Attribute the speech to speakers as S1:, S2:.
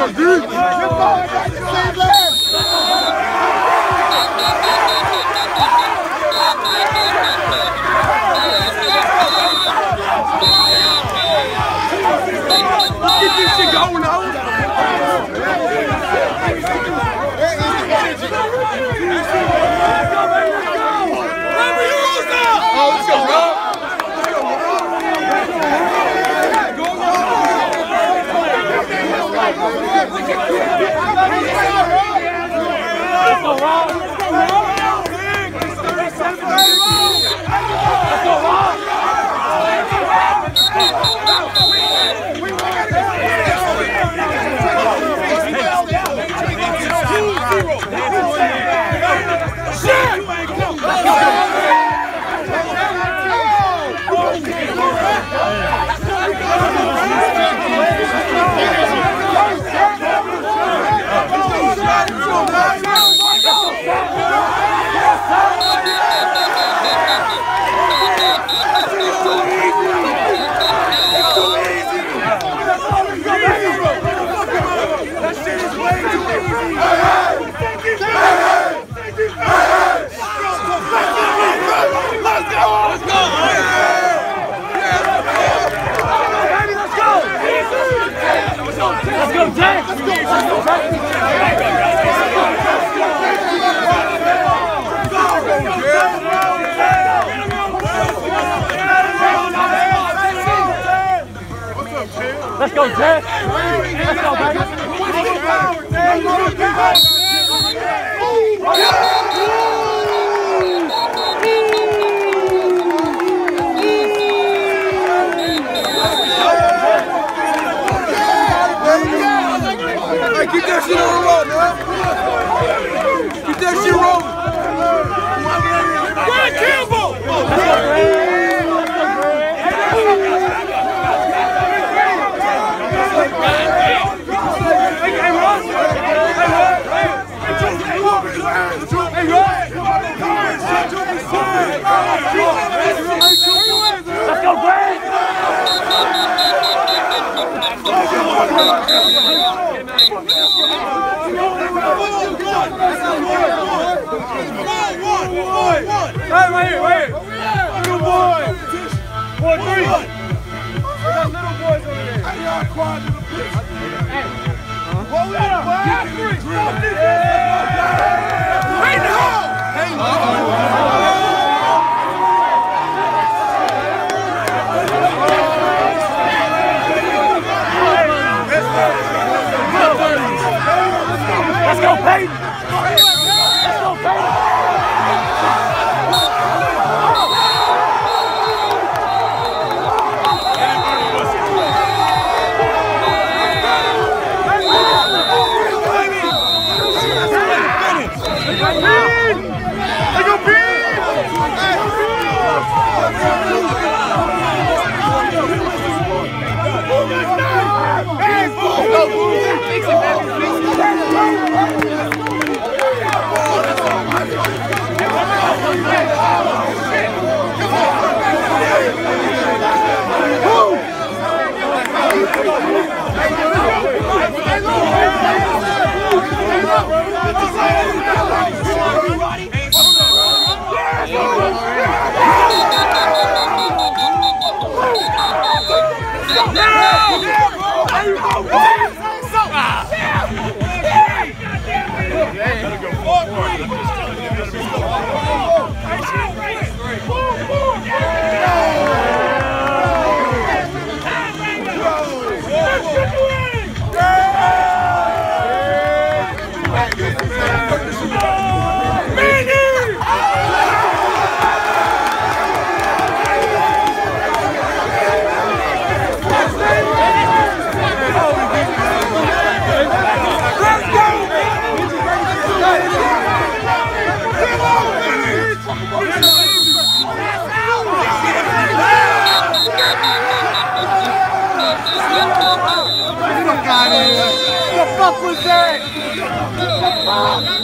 S1: Get this shit going now.
S2: Let's go, Jack. Let's go, baby.
S1: Hey, keep that shit on the road, man. Keep that shit rolling. Greg Campbell!
S2: Let's go, Greg!
S1: Hey, right here. Little boy. 4-3. We got little boys over there. Hey, y'all quiet to the pitch. Roll it up. Hey, no! Hey, no!
S2: Let's go, Peyton! Let's go, Peyton!
S1: What the fuck was that?